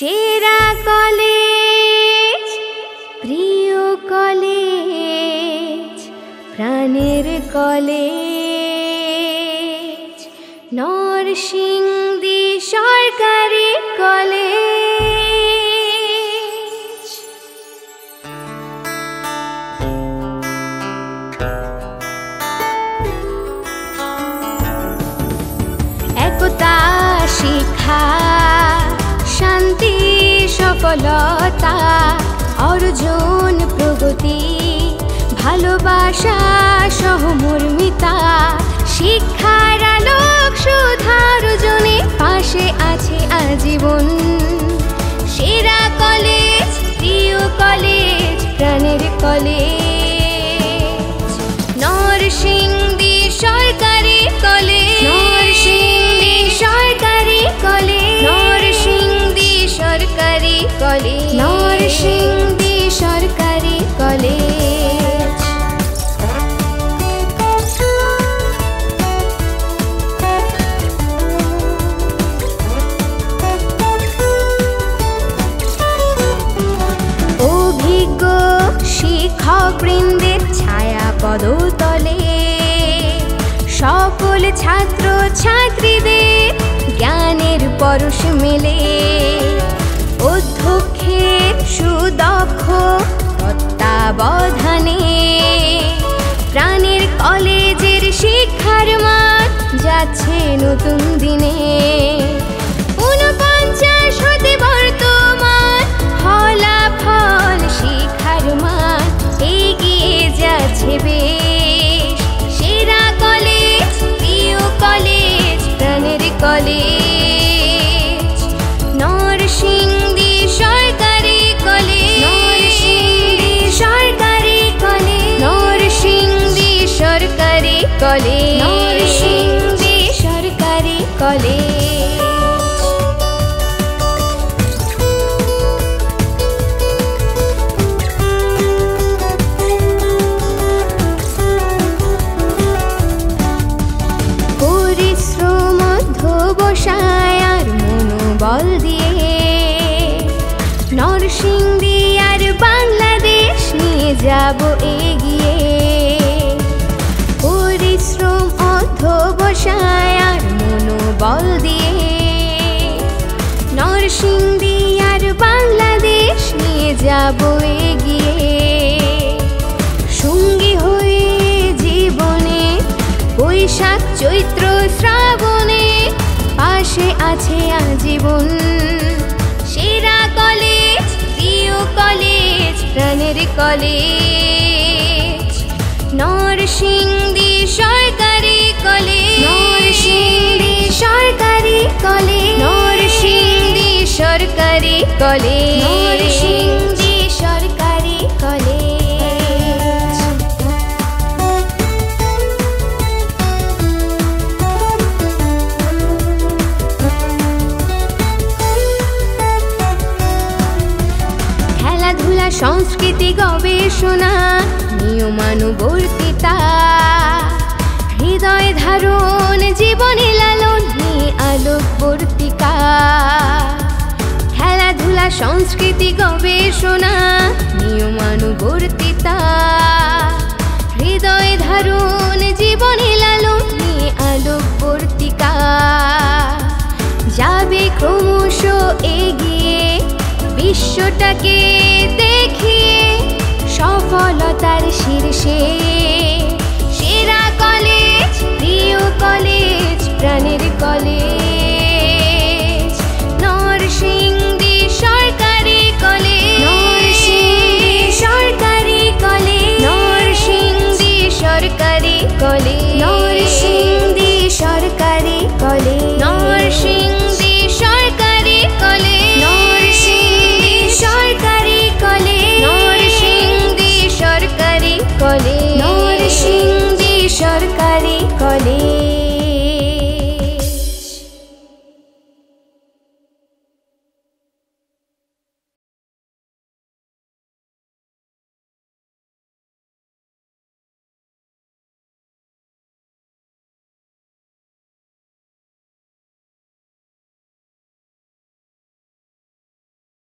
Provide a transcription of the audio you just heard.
সেরা কলেজ, প্রিয় কলেজ, প্রাণের কলেজ, নরসিংদী সরকারি কলেজ। একতা, শিক্ষা, শান্তি, সফলতা, অর্জন, প্রগতি, ভালোবাসা, সহমর্মিতা, শিক্ষার আলোক সুধার জনে পাশে আছে আজীবন। সেরা কলেজ, প্রিয় কলেজ, প্রাণের কলেজ, নরসিংদী সরকারি কলেজ, নরসিংদী সরকারি কলেজ, নরসিংদী সরকারি কলেজ, নরসিংদী সরকারি কলেজ। অভিজ্ঞ শিক্ষকবৃন্দের ছায়া পদতলে সকল ছাত্র ছাত্রীদের জ্ঞানের পরশ মেলে। অধ্যক্ষের সুদক্ষ তত্ত্বাবধানে প্রাণের কলেজের শিক্ষার মান যাচ্ছে নতুন দিনে। 49 হতে বর্তমান ফলাফল শিক্ষার মান এগিয়ে যাচ্ছে বেশ। সেরা কলেজ, প্রিয় কলেজ, প্রাণের কলেজ, নরসিংদী সরকারি কলেজ, নরসিংদী সরকারি কলেজ, নরসিংদী সরকারি কলেজ, নরসিংদী সরকারি কলেজ। আর মনোবল দিয়ে নরসিংদী আর বাংলাদেশ নিয়ে যাব এগিয়ে। পরিশ্রম, অধ্যবসায় আর মনোবল দিয়ে নরসিংদী আর বাংলাদেশ নিয়ে যাব এগিয়ে। সঙ্গী হয়ে জীবনে বৈশাখ, চৈত্র, শ্রাবণে পাশে আছে আজীবন। সেরা কলেজ, প্রিয় কলেজ, প্রাণের কলেজ, নরসিংদী সরকারি কলেজ, নরসিংদী সরকারি কলেজ, নরসিংদী সরকারি কলেজ, নরসিংদী সরকারি কলেজ। সংস্কৃতি, গবেষণা, নিয়মানুবর্তিতা, হৃদয় ধারণ, জীবনে লালন নিয়ে আলোকবর্তিকা। খেলাধুলা, সংস্কৃতি, গবেষণা, নিয়মানুবর্তিতা, হৃদয় ধারণ, জীবনে লালন নিয়ে আলোকবর্তিকা। যাবে ক্রমশ এগিয়ে বিশ্বটাকে দেখিয়ে সফলতার শীর্ষে। সেরা কলেজ, প্রিয় কলেজ,